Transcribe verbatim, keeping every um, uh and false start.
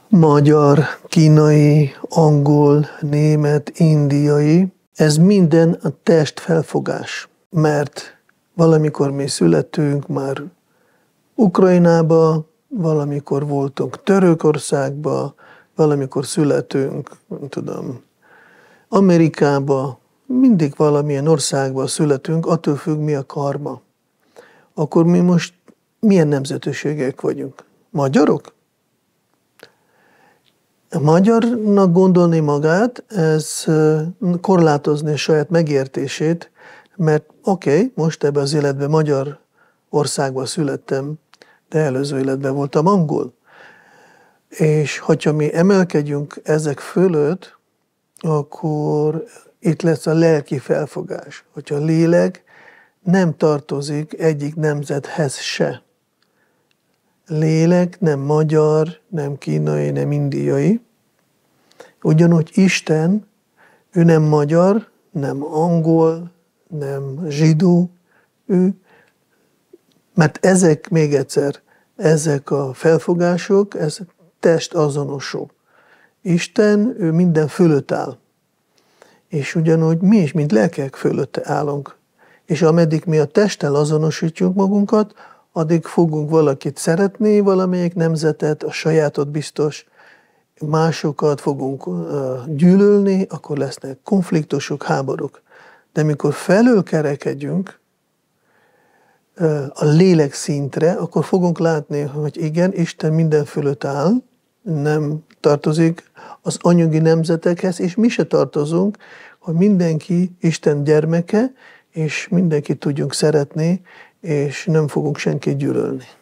magyar, kínai, angol, német, indiai, ez minden a testfelfogás. Mert valamikor mi születünk már Ukrajnába, valamikor voltunk Törökországba, valamikor születünk, nem tudom, Amerikába, mindig valamilyen országba születünk, attól függ, mi a karma. Akkor mi most milyen nemzetiségek vagyunk? Magyarok? A magyarnak gondolni magát, ez korlátozni saját megértését, mert oké, okay, most ebben az életben magyar országban születtem, de előző életben voltam angol. És hogyha mi emelkedjünk ezek fölött, akkor itt lesz a lelki felfogás, hogyha a lélek nem tartozik egyik nemzethez se. Lélek nem magyar, nem kínai, nem indiai. Ugyanúgy Isten, ő nem magyar, nem angol, nem zsidó, ő, mert ezek, még egyszer, ezek a felfogások, ez testazonosok. Isten, ő minden fölött áll. És ugyanúgy mi is, mint lelkek fölött állunk. És ameddig mi a testtel azonosítjuk magunkat, addig fogunk valakit szeretni, valamelyik nemzetet, a sajátot biztos, másokat fogunk gyűlölni, akkor lesznek konfliktusok, háborúk. De mikor felülkerekedjünk a lélek szintre, akkor fogunk látni, hogy igen, Isten minden fölött áll, nem tartozik az anyagi nemzetekhez, és mi se tartozunk, hogy mindenki Isten gyermeke, és mindenkit tudjunk szeretni, és nem fogunk senkit gyűlölni.